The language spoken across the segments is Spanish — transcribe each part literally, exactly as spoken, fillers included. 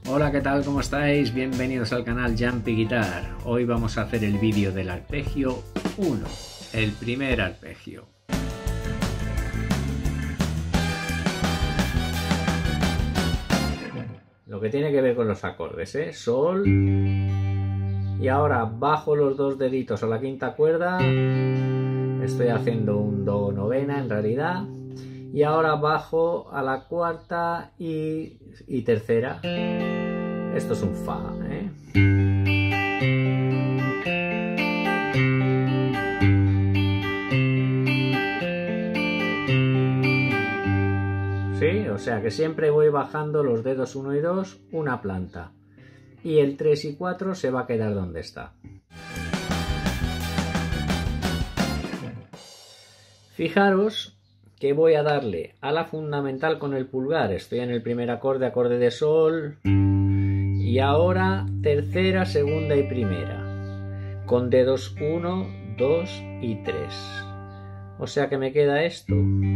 Hola, ¿qué tal? ¿Cómo estáis? Bienvenidos al canal Jumpy Guitar. Hoy vamos a hacer el vídeo del arpegio uno, el primer arpegio. Lo que tiene que ver con los acordes, ¿eh? Sol. Y ahora bajo los dos deditos a la quinta cuerda. Estoy haciendo un do novena en realidad. Y ahora bajo a la cuarta y, y tercera. Esto es un fa, ¿eh? Sí, o sea que siempre voy bajando los dedos uno y dos, una planta. Y el tres y cuatro se va a quedar donde está. Fijaros que voy a darle a la fundamental con el pulgar. Estoy en el primer acorde, acorde de sol. Y ahora tercera, segunda y primera. Con dedos uno, dos y tres. O sea que me queda esto.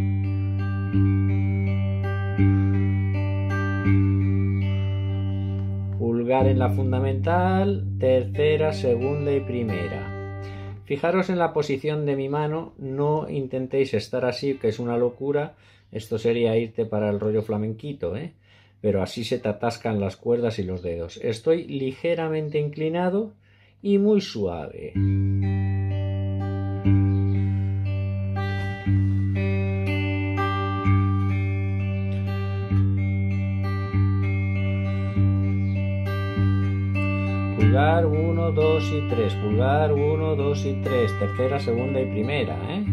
Pulgar en la fundamental, tercera, segunda y primera. Fijaros en la posición de mi mano, no intentéis estar así, que es una locura. Esto sería irte para el rollo flamenquito, ¿eh? Pero así se te atascan las cuerdas y los dedos. Estoy ligeramente inclinado y muy suave. Pulgar uno, dos y tres, pulgar uno, dos y tres, tercera, segunda y primera, ¿eh?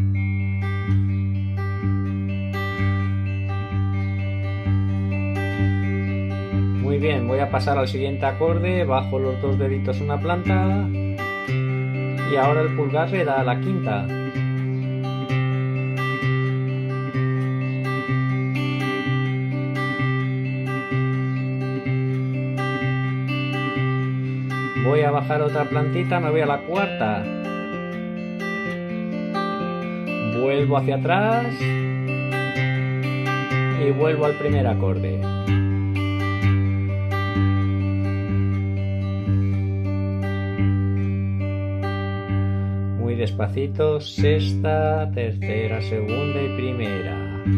Muy bien, voy a pasar al siguiente acorde, bajo los dos deditos una planta y ahora el pulgar le da a la quinta. Voy a bajar otra plantita, me voy a la cuarta. Vuelvo hacia atrás y vuelvo al primer acorde. Muy despacito, sexta, tercera, segunda y primera.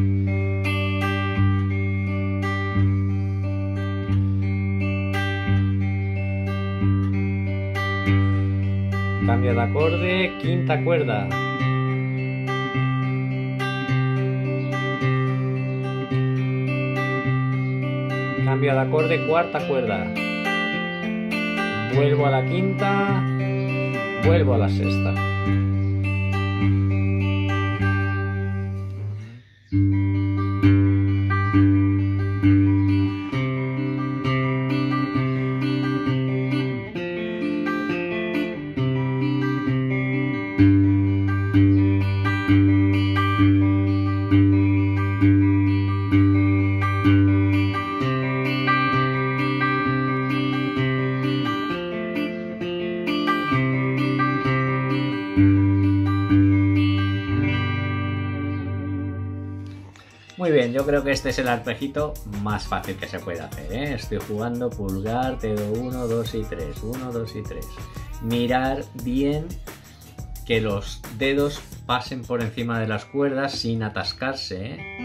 Cambio de acorde, quinta cuerda. Cambio de acorde, cuarta cuerda. Vuelvo a la quinta, vuelvo a la sexta. Muy bien, yo creo que este es el arpejito más fácil que se puede hacer, ¿eh? Estoy jugando pulgar, dedo uno, dos y tres, uno, dos y tres. Mirar bien que los dedos pasen por encima de las cuerdas sin atascarse, ¿eh?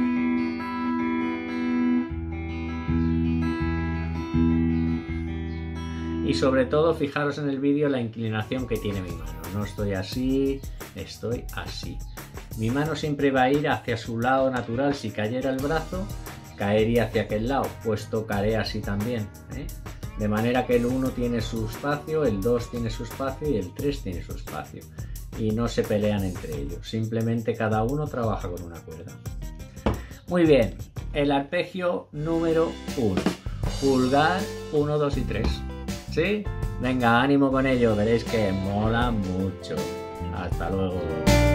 Y sobre todo, fijaros en el vídeo la inclinación que tiene mi mano. No estoy así, estoy así. Mi mano siempre va a ir hacia su lado natural. Si cayera el brazo, caería hacia aquel lado, pues tocaré así también, ¿eh? De manera que el uno tiene su espacio, el dos tiene su espacio y el tres tiene su espacio. Y no se pelean entre ellos, simplemente cada uno trabaja con una cuerda. Muy bien, el arpegio número uno. Pulgar uno, dos y tres. ¿Sí? Venga, ánimo con ello, veréis que mola mucho. Hasta luego.